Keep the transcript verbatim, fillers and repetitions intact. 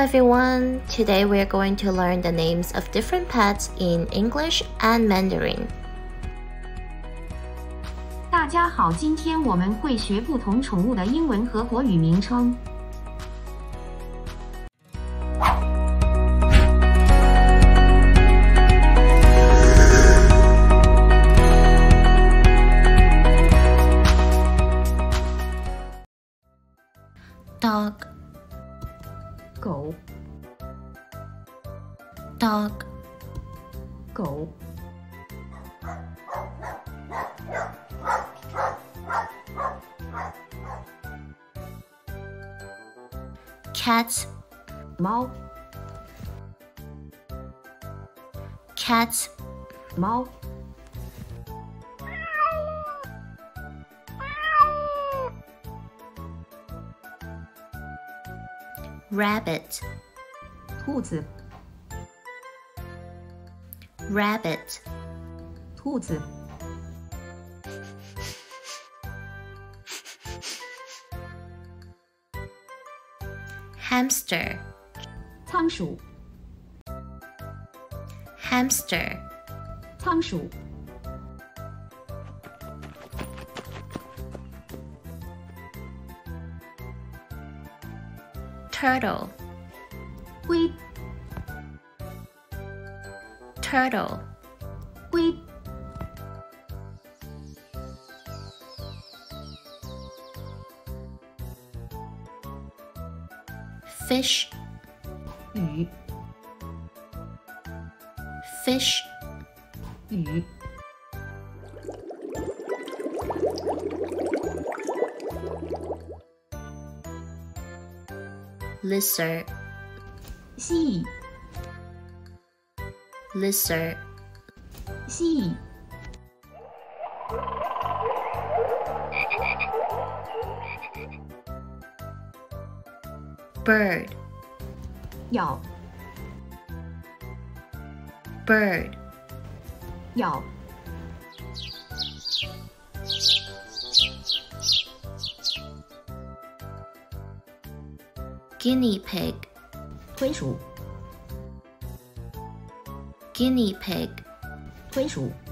everyone! Today we are going to learn the names of different pets in English and Mandarin. 大家好，今天我们会学不同宠物的英文和国语名称。 Dog, 狗 dog, 狗 cat, 猫 cat, 猫 rabbit, 兔子 rabbit, 兔子 hamster, 仓鼠 hamster, 仓鼠 turtle, 龟 turtle, 龟 fish, 鱼 fish, 鱼 lizard, 蜥蜴 lizard, 蜥蜴 bird, 鸟 bird, 鸟 guinea pig, 灰鼠 guinea pig, 灰鼠